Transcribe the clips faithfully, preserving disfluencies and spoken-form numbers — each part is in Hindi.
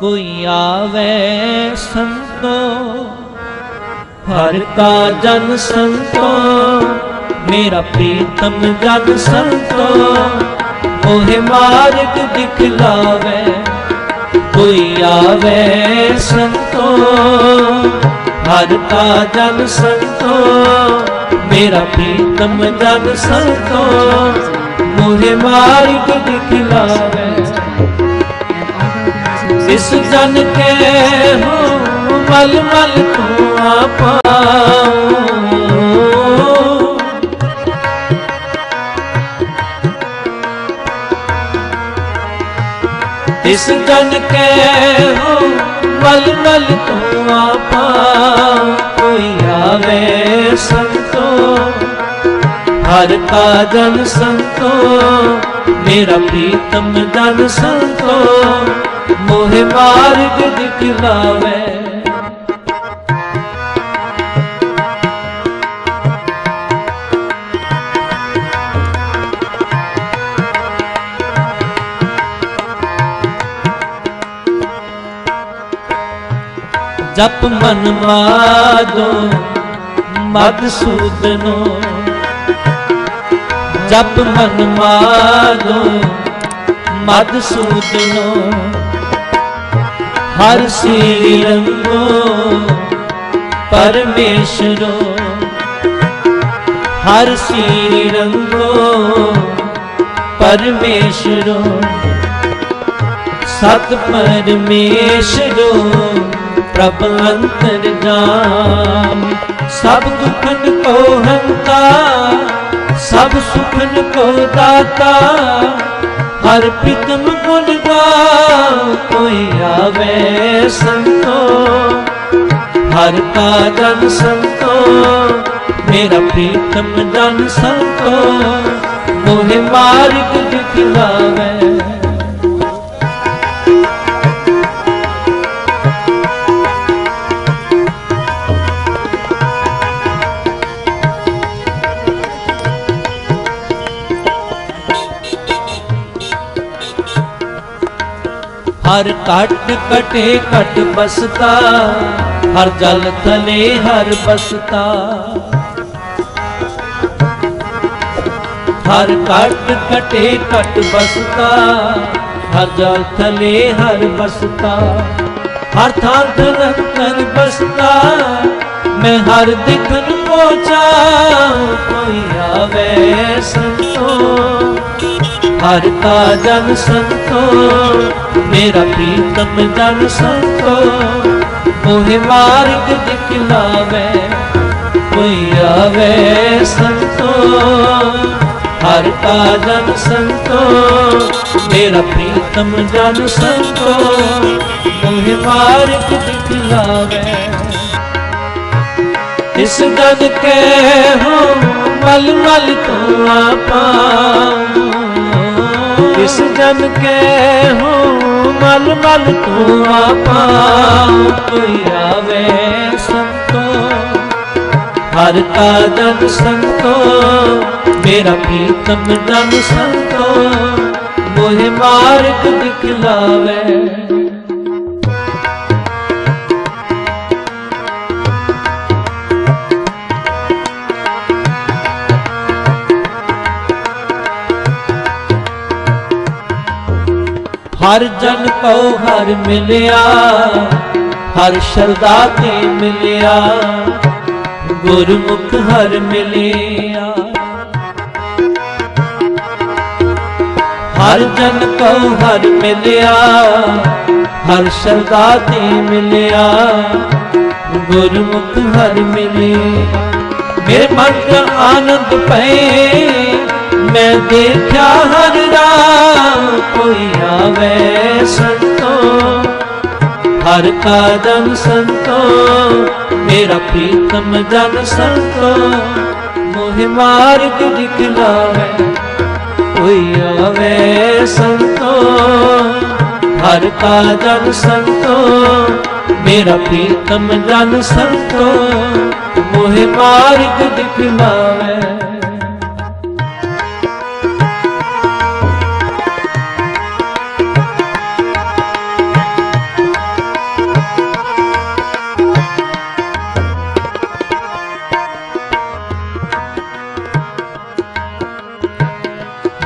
कोई आवे संतो, हर का जन संतो, मेरा प्रीतम जन संतो, मोहे मार्ग दिखलावे। कोई आवे संतो, हर का जन संतो, मेरा प्रीतम जन संतो, मोहे मार्ग दिखलावे। इस जन के हो मल मल को पाऊं, इस जन के हो मल मल को पाऊं। कोई आवे संतो, हर का जन संतो, मेरा प्रीतम जन संतो, मोहे मार्ग दिखलावे। जप मन मादो मधुसूदनो, जप मन मादो मधुसूदनो, हर श्री रंगो परमेश्वरो, हर श्री रंगो परमेश्वरो, सत परमेश्वरो प्रभ अंतर्जाम। सब दुखन को हंता, सब सुखन को दाता, हर प्रीतम गुण गाओ। कोई आवे संतो, हर का जन संतो, मेरा प्रीतम जन संतो, मोहे मार्ग दिखलावे। हर काट कटे कट बसता, हर जल थले हर बसता, हर काट कटे कट बसता, हर जल थले हर बसता, हर थान धनंतर बसता, मैं हर दिखन पहुँचा। कोई आवे संतो, हर का जन संतो, मेरा प्रीतम जन संतो, मोहे मार्ग दिखलावे। कोई आवे संतो, हर का जन संतो, मेरा प्रीतम जन संतो, मोहे मार्ग दिखलावे। इस जन के हो मल मल को पाऊं, इस जन के हो मल मल को पाऊं। कोई आवे संतो, हर का जन संतो, मेरा प्रीतम जन संतो, मोहे मार्ग दिखलावे। हर जन को हर मिलिया, हर शरदा ते मिलिया, गुरमुख हर मिलिया। हर जन को हर मिलिया, हर शरदा ते मिलिया, गुरमुख हर मिलिया। मेरे मन का आनंद पे मैं देखा हर राम। कोई आवे संतो, हर का जन संतो, मेरा प्रीतम जन संतो, मोहे मार्ग दिखलावे। कोई आवे संतो, हर का जन संतो, मेरा प्रीतम जन संतो, मोहे मार्ग दिखलावे।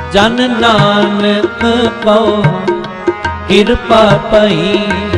जन नानक को कृपा पई,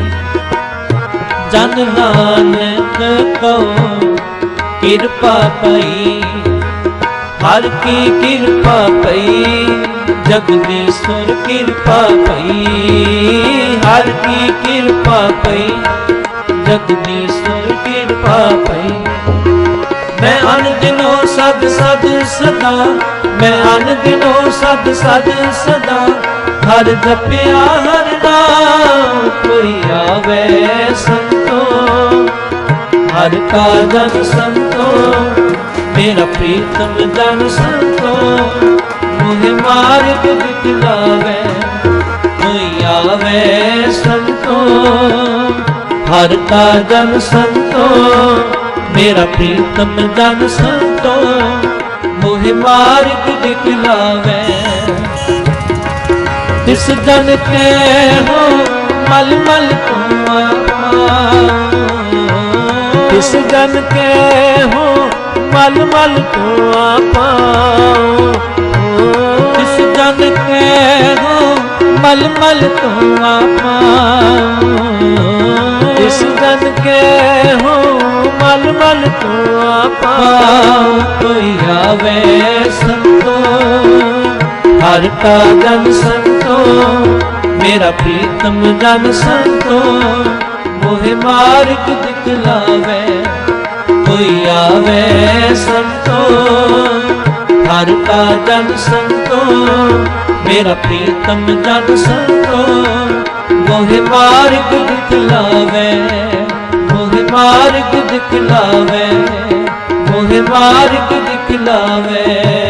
जन नानक को कृपा पई, हर की कृपा पई, जगदीश्वर कृपा पई, हर की कृपा पई, जगदीश्वर कृपा पई। मैं अन दिनों सद सद सदा, मैं अन दिनों सद सद सदा, हर जपिया हर नाम, कोई आवे संतो, हर का जन संतो, मेरा प्रीतम जन संतो, मुझे मार्ग दिखलावे, कोई आवे संतो, हर का जन संतो, मेरा प्रीतम जन संतो, मुझे मार्ग दिखलावे। जिस जन के हो मल मल कुआं, जिस जन के हो मल मल कुआं पाओ, जिस जन के हो मल मल कुआं पाओ, जिस जन के हो मल मल कुआं पाओ, कोई आवे संतो, हर का जन संतो, मेरा प्रीतम जन संतो, मोहे मार्ग दिखलावे, कोई आवे संतो, हर का जन संतो, मेरा प्रीतम जन संतो, मोहे मार्ग दिखलावे, मोहे मार्ग दिखलावे, मोहे मार्ग दिखलावे।